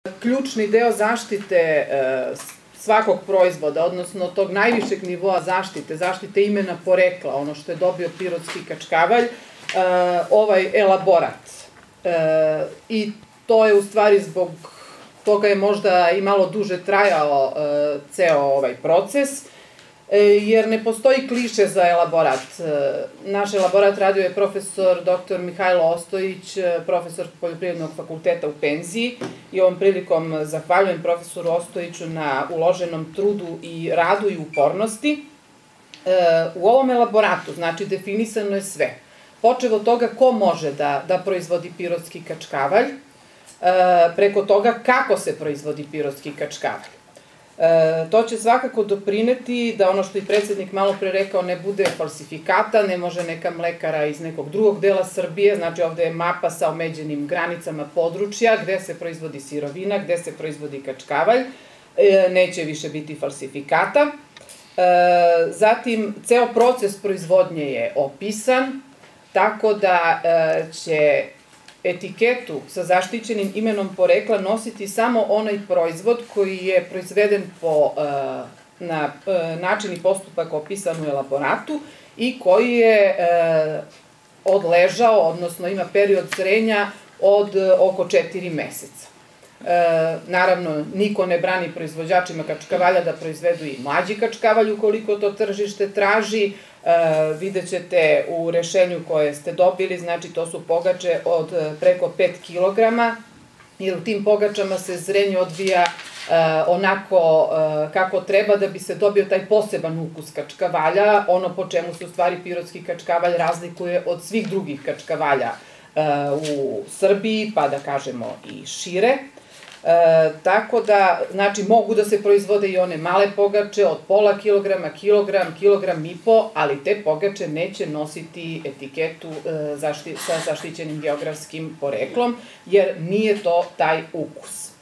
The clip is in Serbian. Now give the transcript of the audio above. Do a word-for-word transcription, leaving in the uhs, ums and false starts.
Ključni deo zaštite svakog proizvoda, odnosno tog najvišeg nivoa zaštite, zaštite imena porekla, ono što je dobio pirotski kačkavalj, ovaj elaborat. I to je u stvari zbog toga je možda i malo duže trajao ceo ovaj proces, jer ne postoji kliše za elaborat. Naš elaborat radio je profesor doktor Mihajlo Ostojić, profesor Poljoprivrednog fakulteta u penziji, i ovom prilikom zahvaljujem profesoru Ostojiću na uloženom trudu i radu i upornosti. U ovom elaboratu, znači, definisano je sve. Počev od toga ko može da proizvodi pirotski kačkavalj, preko toga kako se proizvodi pirotski kačkavalj. To će svakako doprineti da ono što i predsednik malo pre rekao ne bude falsifikata, ne može neka mlekara iz nekog drugog dela Srbije, znači ovde je mapa sa omeđenim granicama područja gde se proizvodi sirovina, gde se proizvodi kačkavalj, neće više biti falsifikata. Zatim, ceo proces proizvodnje je opisan, tako da će etiketu sa zaštićenim imenom porekla nositi samo onaj proizvod koji je proizveden na način i postupak opisan u elaboratu i koji je odležao, odnosno ima period zrenja od oko četiri meseca. Naravno, niko ne brani proizvođačima kačkavalja da proizvedu i mlađi kačkavalj ukoliko to tržište traži. Vidjet ćete u rešenju koje ste dobili, znači to su pogače od preko pet kilograma, jer u tim pogačama se zrenje odvija onako kako treba da bi se dobio taj poseban ukus kačkavalja, ono po čemu se u stvari pirotski kačkavalj razlikuje od svih drugih kačkavalja u Srbiji, pa da kažemo i šire. Tako da, znači, mogu da se proizvode i one male pogače od pola kilograma, kilogram, kilogram i po, ali te pogače neće nositi etiketu sa zaštićenim geografskim poreklom, jer nije to taj ukus.